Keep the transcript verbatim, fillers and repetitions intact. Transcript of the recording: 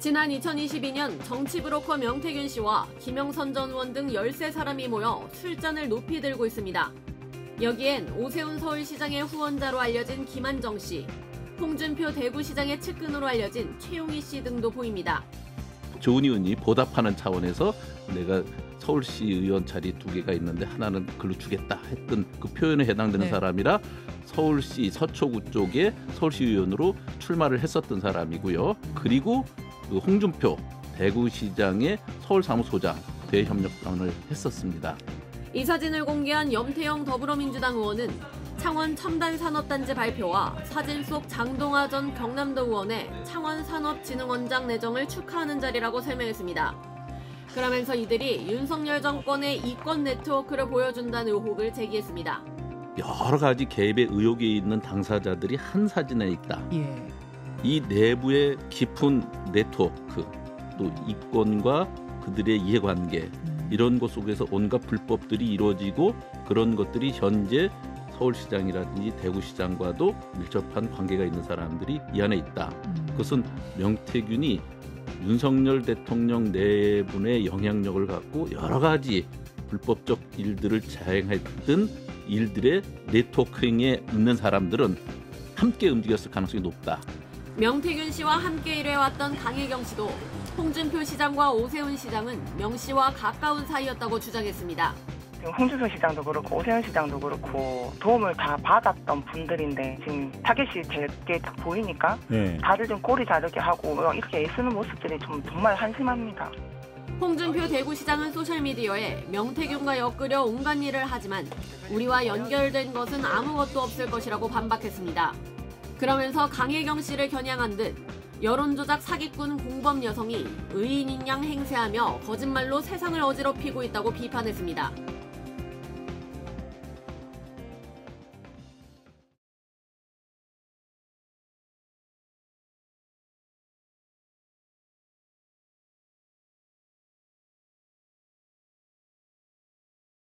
지난 이천이십이 년 정치브로커 명태균 씨와 김영선 전 의원 등 열세 사람이 모여 술잔을 높이 들고 있습니다. 여기엔 오세훈 서울시장의 후원자로 알려진 김한정 씨, 홍준표 대구시장의 측근으로 알려진 최용희 씨 등도 보입니다. 조은희 의원이 보답하는 차원에서 내가 서울시 의원 자리 두 개가 있는데 하나는 글로 주겠다 했던 그 표현에 해당되는 네. 사람이라 서울시 서초구 쪽에 서울시 의원으로 출마를 했었던 사람이고요. 그리고 그 홍준표 대구시장의 서울사무소장 대협력관을 했었습니다. 이 사진을 공개한 염태영 더불어민주당 의원은 창원 첨단산업단지 발표와 사진 속 장동화 전 경남도 의원의 창원산업진흥원장 내정을 축하하는 자리라고 설명했습니다. 그러면서 이들이 윤석열 정권의 이권 네트워크를 보여준다는 의혹을 제기했습니다. 여러 가지 개입의 의혹이 있는 당사자들이 한 사진에 있다. 예. 이 내부의 깊은 네트워크, 또 이권과 그들의 이해관계 음. 이런 것 속에서 온갖 불법들이 이루어지고 그런 것들이 현재 서울시장이라든지 대구시장과도 밀접한 관계가 있는 사람들이 이 안에 있다. 음. 그것은 명태균이 윤석열 대통령 내분의 영향력을 갖고 여러 가지 불법적 일들을 자행했던 일들의 네트워킹에 있는 사람들은 함께 움직였을 가능성이 높다. 명태균 씨와 함께 일해왔던 강혜경 씨도 홍준표 시장과 오세훈 시장은 명 씨와 가까운 사이였다고 주장했습니다. 홍준표 시장도 그렇고 오세훈 시장도 그렇고 도움을 다 받았던 분들인데 지금 타겟이 되게 딱 보이니까 네. 다들 좀 꼬리 자르게 하고 이렇게 애쓰는 모습들이 좀 정말 한심합니다. 홍준표 대구시장은 소셜미디어에 명태균과 엮으려 온갖 일을 하지만 우리와 연결된 것은 아무것도 없을 것이라고 반박했습니다. 그러면서 강혜경 씨를 겨냥한 듯 여론조작 사기꾼 공범 여성이 의인인 양 행세하며 거짓말로 세상을 어지럽히고 있다고 비판했습니다.